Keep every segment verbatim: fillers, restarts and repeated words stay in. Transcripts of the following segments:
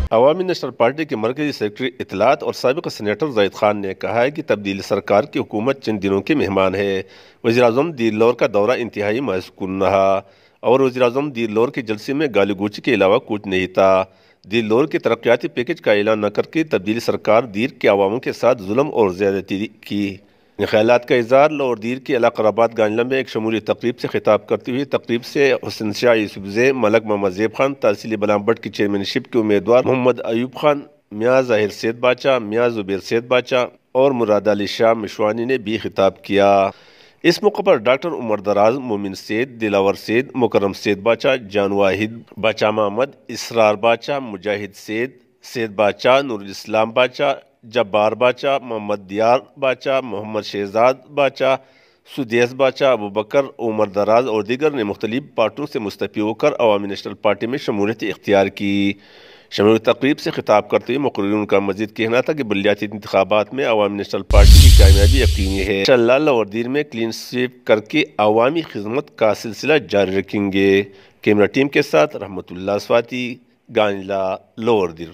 अवामी national party के मरकजी secretary इत्तलात और साबिक़ सेनेटर ज़ाहिद खान ने कहा है कि तब्दीली सरकार की हुकूमत चंद दिनों की मेहमान है। वज़ीर-ए-आज़म दीर लौर का दौरा इंतहाई मायूसकुन रहा और वज़ीर-ए-आज़म दीर लौर के जलसे में गाली गलौज के अलावा कुछ नहीं था। दीर लौर के तरक्याती पैकेज का ऐलान न करके तब्दीली सरकार दीर के अवामों के साथ जुल्म और ज़्यादती की। ख्यालात का इज़हार लाहौर दीर के इलाका रबात गांजला में एक शमूली तकरीब से खिताब करते हुए तकरीब से हुसैन शाह यूसुफज़ई, मलक मोहम्मद ज़ेब खान, तहसील बलामबट की चेयरमैनशिप के उम्मीदवार मोहम्मद अयूब खान, मियाँ ज़ाहिर सैद बाचा, मियाँ ज़ुबैर सैद बाचा और मुराद अली शाह मिशवानी ने भी खिताब किया। इस मौके पर डॉक्टर उमर दराज, मोमिन सैद, दिलावर सैद, मुकरम सैद बाचा, जान वाहिद बाचा मोहम्मद, इसरार बाचा, मुजाहिद सैद, सैद बाचा, नूरुल इस्लाम बाचा, जब्बार बाचा, मोहम्मद दियार बाचा, मोहम्मद शहजाद बाचा, सुदेस बाचा, अबू बकर, उमर दराज और दीगर ने मुख्तलिफ पार्टियों से मुस्तफ़ी होकर अवामी नेशनल पार्टी में शमूलियत इख्तियार की। शमूली तकरीब से खिताब करते हुए मुक़र्रिरीन का मज़ीद कहना था कि बल्दियाती इंतखाबात में अवामी नेशनल पार्टी की कामयाबी यकीनी है। इंशाअल्लाह लाहौर दीर में क्लीन स्वीप करके अवामी खिदमत का सिलसिला जारी रखेंगे। कैमरा टीम के साथ रहमतुल्लाह स्वाति, गांजला, लाहौर दीर।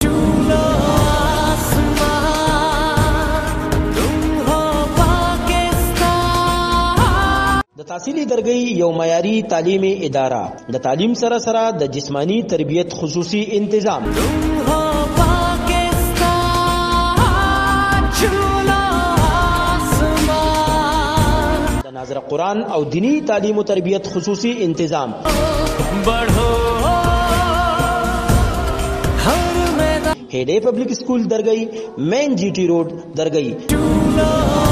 द तासीली दरगई यौ मयारी तालीमी इदारा द तालीम सरा सरा द जिस्मानी तरबियत खुसूसी इंतजाम द नाज़रा कुरान और दीनी तालीम और तरबियत खुसूसी इंतजाम हेडे public school Dargai, main GT road दरगई।